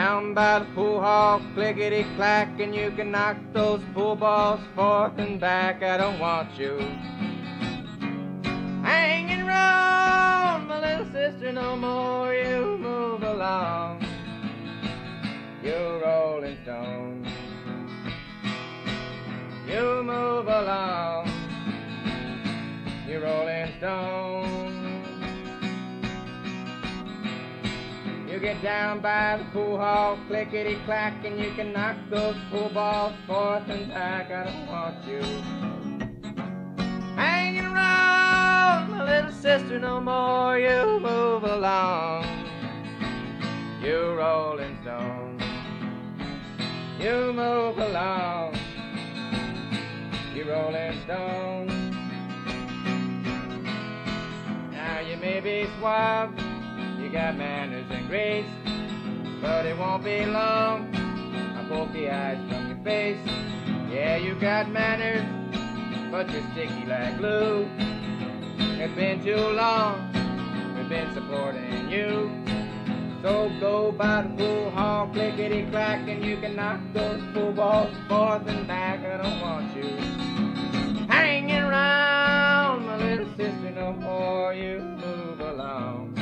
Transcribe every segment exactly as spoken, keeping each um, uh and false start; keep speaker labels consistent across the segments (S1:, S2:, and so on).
S1: down by the pool hall, clickety clack, and you can knock those pool balls forth and back. I don't want you hanging round, my little sister, no more. You move along, you rolling stone. You move along, you rolling stone. You get down by the pool hall, clickety clack, and you can knock those pool balls forth and back. I don't want you hanging around, my little sister, no more. You move along, you rolling stone. You move along, you rolling stone. Now you may be suave, you got manners and grace, but it won't be long, I'll poke the eyes from your face. Yeah, you got manners, but you're sticky like glue. It's been too long, we've been supporting you. So go by the pool hall, clickety clack, and you can knock those pool balls forth and back. I don't want you hanging around, my little sister, no more. You move along,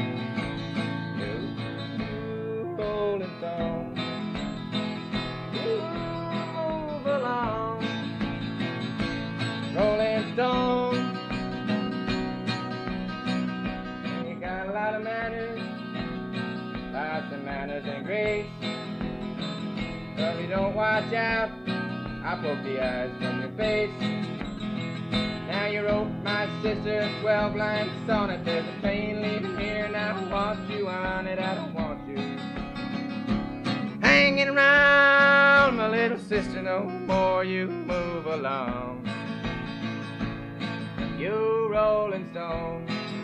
S1: you rolling stone. You move along, rolling stone. And you got a lot of manners, lots of manners and grace, but if you don't watch out, I'll poke the eyes from your face. Now you wrote my sister a twelve line sonnet, there's a train leaving here, now I want you on it. I don't want you hanging around, my little sister, no more. You move along, you rolling stone.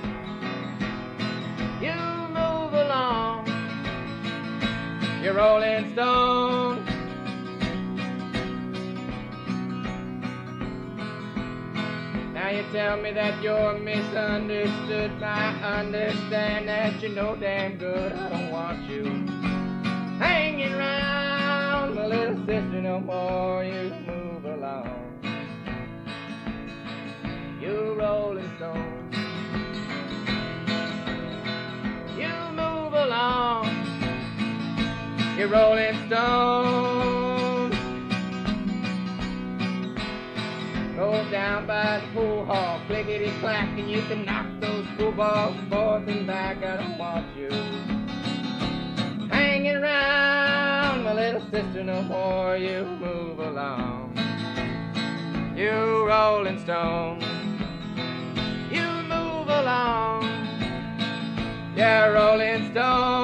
S1: You move along, you rolling stone. Now you tell me that you're misunderstood. I understand that you know damn good I don't want you hanging around, my little sister, no more. You move along, you rolling stone. You move along, you rolling stone. Go down by the pool hall, clickety clack, and you can knock those pool balls forth and back. I don't want you hanging around, my little sister, no more. You move along, you rolling stone. You move along, yeah, rolling stone.